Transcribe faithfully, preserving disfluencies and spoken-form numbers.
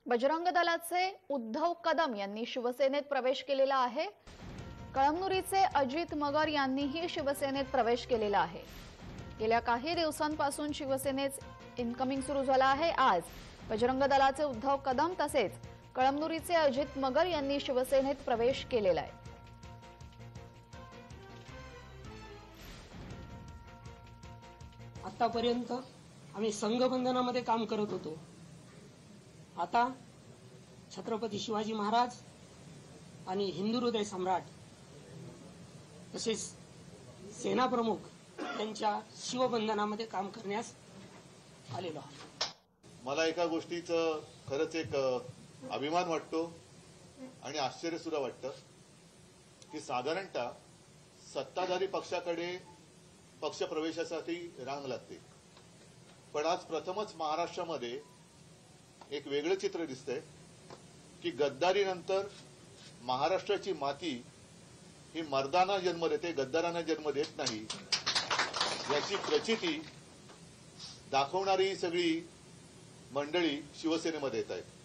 बजरंग दलाचे उद्धव कदम यांनी शिवसेनेत प्रवेश केलेला आहे। कळमनुरीचे अजित मगर यांनीही शिवसेनेत प्रवेश केलेला आहे। गेल्या काही दिवसांपासून शिवसेनेत इनकमिंग सुरू झाला आहे। आज बजरंग दलाचे उद्धव कदम तसेच कळमनुरीचे अजित मगर यांनी शिवसेनेत प्रवेश केलेला आहे। आतापर्यंत आम्ही संघबंधनामध्ये काम करत होतो। आता छत्रपती शिवाजी महाराज आणि हिंदू हृदय सम्राट तसेच सेना प्रमुख यांच्या शिवबंधनामध्ये काम करण्यास आलेलो आहोत। मला एका गोष्टीचं खरंच एक अभिमान वाटतो आणि आश्चर्य सुद्धा वाटतं की साधारणतः सत्ताधारी पक्षाकडे पक्ष प्रवेशासाठी रांग लागते, पण आज प्रथमच महाराष्ट्रामध्ये एक वेगळं चित्र दिसतंय की गद्दारीनंतर महाराष्ट्राची माती ही मर्दांना जन्म देते, गद्दारांना जन्म देत नाही, याची प्रचिती दाखवणारी सगळी मंडळी शिवसेनेमध्ये येत आहेत।